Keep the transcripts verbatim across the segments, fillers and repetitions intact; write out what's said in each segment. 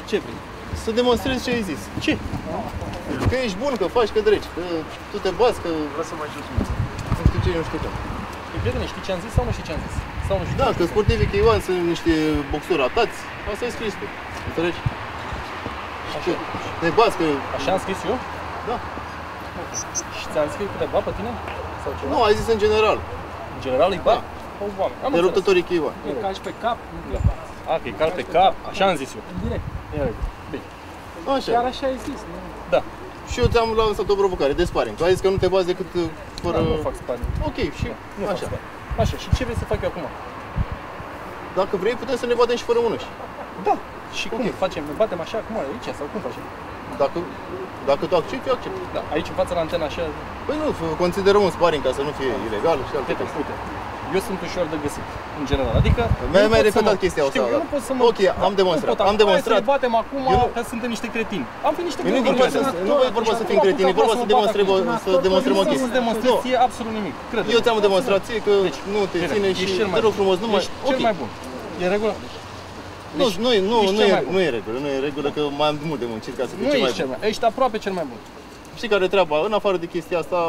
Ce vrei? Să demonstrezi ce ai zis. Ce? Că ești bun, că faci, că dreci, că tu te bați, că... Lasă mai jos. Nu știu ce, nu știu ce. Ei, prietene, știi ce am zis sau nu știi ce am zis? Sau nu știi? Da, că sportivii Cheiwan sunt niște boxuri ratați. Asta ai scris tu. Înțelegi? Așa. Te bați, că... Așa am scris eu? Da. Și ți-am scris câteva pe tine? Sau ceva? Nu, ai zis în general. În general îi bat? Da. De luptătorii Cheiwan. Îi calci pe cap. A, că îi cal pe cap, așa am zis eu. Direct. Bine. Așa. Chiar așa ai zis, nu? Da. Și eu ți-am lansat o provocare de sparring. Tu ai zis că nu te bazi decât fără... Da, nu fac sparring. Ok, și Nu fac așa. sparring. Așa, și ce vrei să fac eu acum? Dacă vrei, putem să ne batem și fără mânuși. Da. Și cum Ok. facem? Ne batem așa acum aici sau cum facem? Dacă, dacă tu accepti, eu accept. Da. Aici în fața la antena așa. Păi nu, considerăm un sparring ca să nu fie ilegal și alte Uite, chestii. uite. Eu sunt ușor de găsit, în general. Adică Mi-ai nu mai pot să repetat mă- chestia asta, Știu, eu da. nu pot să mă... Ok, am demonstrat, Nu pot am acum, demonstrat. Hai să ne batem acum Eu nu- că suntem niște cretini. Am fi niște Nu e cretini. vorba să, cred. nu e vorba să fim cretini, e vorba să demonstrăm, o- să demonstrăm o Nu chestie. să demonstrezi Nu, ție absolut nimic, cred. eu ți-am o demonstrație că Deci, nu te bine, ține ești și cel mai te rog bun. frumos, nu mai... Ești Ok. cel mai bun. E în regulă? Nu, nu, e- nu, ești nu, cel e, mai bun. nu e regulă, nu e regulă, că mai am mult de muncit ca să fii Nu cel mai ești cel bun. mai Ești aproape cel mai bun. Știi care e treaba? În afară de chestia asta,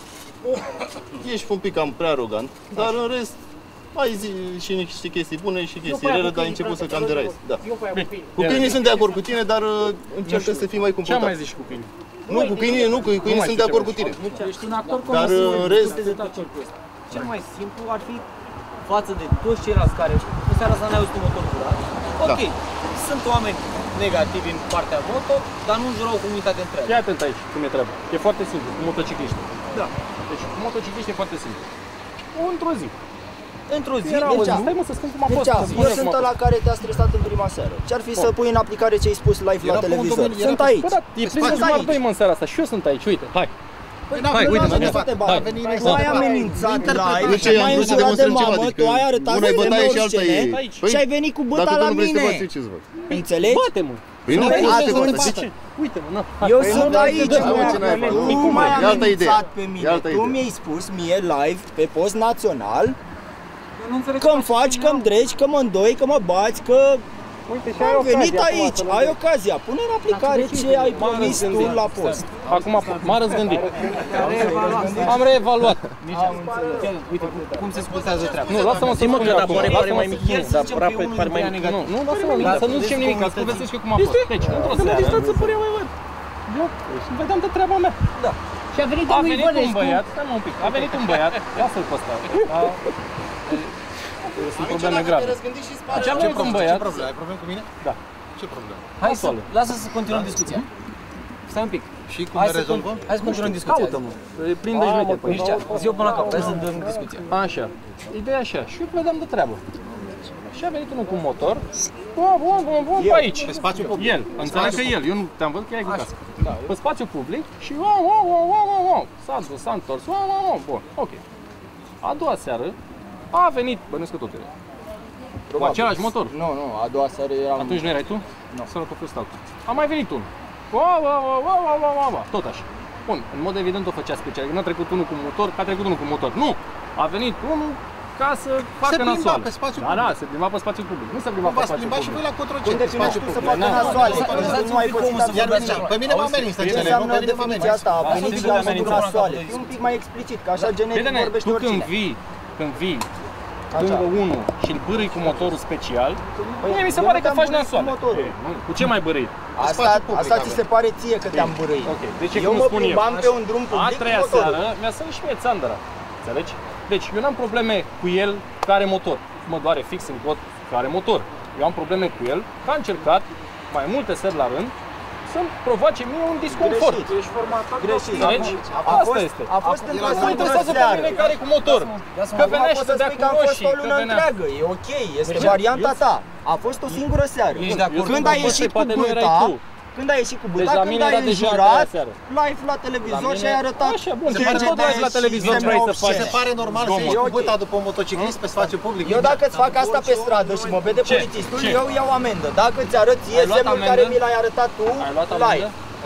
ești un pic cam prea arogant, dar în rest ai zi și niște chestii bune și chestii rele, dar ai început să cam deraizi. Da. Cu câinii sunt de acord cu tine, dar uh, încearcă să fii mai Ce am comportat. mai zis și cu câinii? Nu, cu câinii nu, cu câinii mai sunt știu de ce acord mai cu tine. Ești un actor Dar, comercial. în rest- Sunteți de acord cu asta. Cel mai simplu ar fi față de toți ceilalți care în seara asta n-ai auzit un motor curat. Ok, sunt oameni negativi în partea moto, dar nu înjurau comunitatea întreagă. Fii atent aici, cum e treaba. E foarte simplu, cu motocicliști. Da. Deci cu motocicliști e foarte simplu. Într-o zi. Într-o zi, Era o deci, zi. Stai mă să spun cum a fost. Deci, să spun eu cum sunt a fost. ăla care te-a stresat în prima seară. Ce-ar fi să pui în aplicare ce ai spus live la televizor? Sunt aici. Bă, da, e plin de Sunt smart aici. doi mă în seara asta și eu sunt aici, uite, hai. Păi, Hai, nu uite-mă, am ia. să te bat. Hai. Tu ai amenințat live, De ce am m-ai vrut să înjurat de demonstrăm ceva, mamă, adică tu ai arătat una e bătaie și alta semne e... Aici. și ai venit cu băta Dacă tu la nu vrei să te mine. bați, eu ce să fac? Înțelegi? Bate-mă. Păi nu, Păi nu hai te să te bați. bată. Uite-mă, na. Hai. Eu Păi sunt nu, aici, da, mă, ce n-ai făcut? tu Cum m-ai vrei? E alta idee. amenințat pe E mine, alta tu idee. mi-ai spus mie live pe post național eu nu înțeleg că-mi faci, că-mi dregi, că mă îndoi, că mă bați, că Uite, și ai am ocazia venit acum aici, să mă ai vezi. ocazia, pune în aplicare ce ai promis tu la post. Acum m-a răzgândit. Am reevaluat. Uite, cum se scurtează treaba. Nu, lasă-mă să mă că acum. pare Lasă-mă mai mic, dar pare pare mai mic. Nu, nu, lasă-mă, să nu zicem nimic, să povestesc eu cum a fost. Deci, într-o seară... Să părea mai văd. Eu vedeam de treaba mea. Da. Și a venit A venit un băiat, stai mă un pic, a venit un băiat, lasă-l pe ăsta. Sunt probleme grave. Deci a venit un băiat. Ai probleme cu mine? Da. Ce problemă? Hai să, lasă să continuăm discuția. Stai un pic. Și cum Hai ne să, rezolvăm? con- hai să continuăm discuția. Caută-mă, plin de șmecher. Păi Mircea, zi-o până la cap, hai să dăm discuția. Așa, ideea așa, și eu vedeam de treabă. Și a venit unul cu un motor, bum, bum, bum, bum, pe aici. Pe spațiu public. El, înțeleg că el, eu nu te-am văzut că erai cu cască. Pe spațiu public și wow, wow, wow, wow, wow, wow. S-a dus, s-a întors, wow, wow, wow, bun, ok. A doua seară a venit, bănuiesc că tot era. Cu același motor. Nu, nu, a doua seară eram... Atunci nu erai tu? Nu. Sărătul fost altul. A mai venit unul. Wow, wow, wow, wow, wow, wow, wow, wow. Tot așa. Bun, în mod evident o făcea special. N-a trecut unul cu motor, că a trecut unul cu motor. Nu! A venit unul ca să facă plimba nasoală. pe spațiu Da, da, se plimba pe spațiu public. Nu se plimba pe V-ați spațiu plimbat și public. voi la Cotroceni. Unde pe spațiu primești tu să public. facă nasoale? Nu ai pățit Iar absolut Mircea, nimic. pe mine mă amenință Ce cineva, înseamnă pe mine mă definiția amenință. asta? A venit și am făcut nasoale. Fii un pic mai explicit, că așa generic Prietene, vorbește tu când oricine. vii, când vii Așa. lângă unul și îl bârâi cu motorul special, Păi, mie mi se eu pare nu că te-am faci bârâit cu nasoală. motorul. E, nu, Cu ce mai bârâi? Asta, spațiu public asta ți avem. se pare ție că te-am bârâit. Ok, deci e Eu cum mă spun eu. plimbam pe un drum A public cu treia motorul. seară mi-a sărit și mie țandăra. Înțelegi? Deci eu n-am probleme cu el care are motor. Mă doare fix în cot care motor. Eu am probleme cu el că a încercat mai multe seri la rând să-mi provoace mie un disconfort. Greșit. Înțelegi? A Asta fost, este. a fost într-o Nu mă interesează pe seară. mine care e cu motor. Că Acum venea și poți să să dea spui cu că a fost roșii, o că lună venea... întreagă, e ok, este Deci, varianta eu- ta. A fost o singură seară. Ești de acord? Când ai Bă, ieșit cu poate nu erai băta, tu. când ai ieșit cu Deci băta, la când mine ai era deja a înjurat, treia seară. live la televizor La și ai mine- arătat. Așa, bun, ce se pare ce tot live la te-ai televizor semne vrei să obscene. faci. Se pare normal să Zgomot. ieși cu E ok. băta după un motociclist pe spațiu public? Eu dacă îți fac asta pe stradă și mă vede Ce? polițistul, Ce? eu iau amendă. Dacă îți arăt ție Ai luat semnul amendă? care mi l-ai arătat tu, Ai luat live. amendă?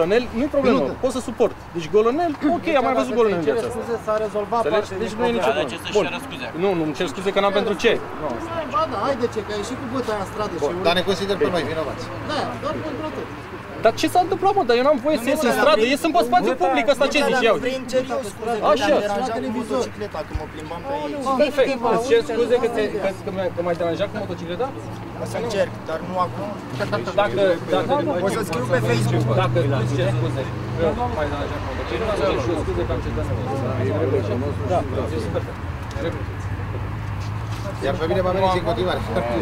golănel, nu-i problemă, Minută. pot să suport. Deci golănel, ok, am mai văzut golănel în viața asta. scuze, s-a rezolvat Înțelegi? parte Deci din nu e nicio problemă. problemă. ce să-și Bun. ceară scuze. Nu, nu, îmi cer scuze că n-am pentru ce. Nu. Ba da, hai de ce, că ai ieșit cu băta aia în stradă și... Dar ne consider pe noi vinovați. Da, doar pentru atât. Dar ce s-a întâmplat, mă? Dar eu n-am voie să ies în stradă, ies în spațiu public, ăsta ce zici? Ia uite. Vrei în serios scuze, că Așa. te-am deranjat cu motocicleta când mă plimbam pe aici. Perfect. Îți cer scuze că, te, că, că, că m-ai deranjat cu motocicleta? O să încerc, dar nu acum. Dacă, dacă, O să scriu pe Facebook. dacă îți cer scuze că m-ai deranjat cu motocicleta, îți cer și eu scuze că am certat să mă. Da, e perfect. Iar pe mine mă merge în continuare.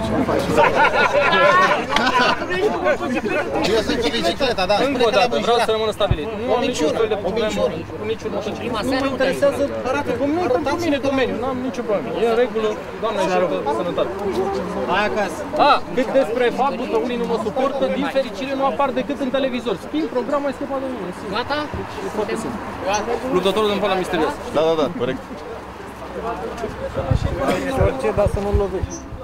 Eu sunt pe bicicleta, da. Încă o dată, vreau să rămână stabilit. Nu am niciun fel de problemă cu niciun motociclet. Nu mă interesează, arată, nu intră pe mine domeniul, n-am nicio problemă. E în regulă, Doamne ajută, sănătate. Hai acasă. A, cât despre faptul că unii nu mă suportă, din fericire nu apar decât în televizor. Schimb program, mai scăpat de mine. Gata? E foarte simplu. Luptătorul din Pala Misterios. Da, da, da, corect. Orice, dar să nu-l lovești.